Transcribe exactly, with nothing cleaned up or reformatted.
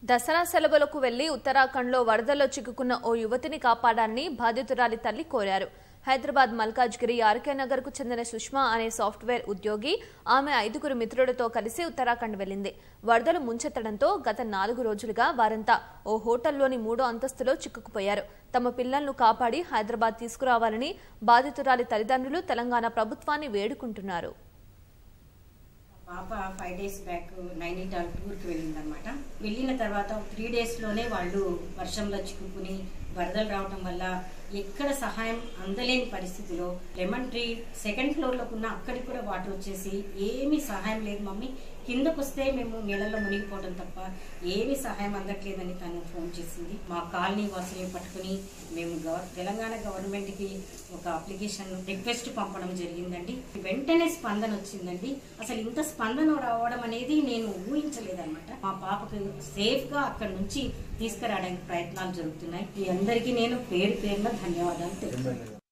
దసరా సెలవులకు వెళ్లి ఉత్తరాఖండ్లో వరదల్లో చిక్కుకున్న ఓ యువతిని కాపాడాలని బాధితురాలి తల్లి కోరారు. హైదరాబాద్ మల్కాజ్గిరి ఆర్కే నగర్ కు చెందిన సుష్మా అనే సాఫ్ట్వేర్ ఉద్యోగి ఆమె ఐదుగురు మిత్రులతో కలిసి ఉత్తరాఖండ్ వెళ్లింది. వరదలు ముంచెత్తడంతో గత నాలుగు రోజులుగా వారంతా ఓ హోటల్లోని మూడో అంతస్తులో చిక్కుకుపోయారు. తమ పిల్లలను కాపాడి హైదరాబాద్ తీసుకురావాలని బాధితురాలి తల్లిదండ్రులు తెలంగాణ ప్రభుత్వాన్ని వేడుకుంటున్నారు. పాప ఫైవ్ డేస్ బ్యాక్ నైనిటాల్ టూర్కి వెళ్ళిందనమాట. వెళ్ళిన తర్వాత త్రీ డేస్లోనే వాళ్ళు వర్షంలో చిక్కుకుని వరదలు రావటం వల్ల ఎక్కడ సహాయం అందలేని పరిస్థితిలో లెమన్ ట్రీ సెకండ్ ఫ్లోర్లోకి ఉన్న అక్కడికి కూడా వాటర్ వచ్చేసి ఏమీ సహాయం లేదు మమ్మీ, కిందకు వస్తే మేము నీళ్ళల్లో మునిగిపోవడం తప్ప ఏమీ సహాయం అందట్లేదని తను ఫోన్ చేసింది. మా కాలనీ వాసులు పట్టుకుని మేము తెలంగాణ గవర్నమెంట్కి ఒక అప్లికేషన్ రిక్వెస్ట్ పంపడం జరిగిందండి. వెంటనే స్పందన వచ్చిందండి. అసలు ఇంత స్పందన రావడం అనేది నేను ఊహించలేదన్నమాట. మా పాపకు సేఫ్గా అక్కడి నుంచి తీసుకురావడానికి ప్రయత్నాలు జరుగుతున్నాయి. ఈ అందరికీ నేను పేరు పేరున ధన్యవాదాలు తెలుపుతున్నాను.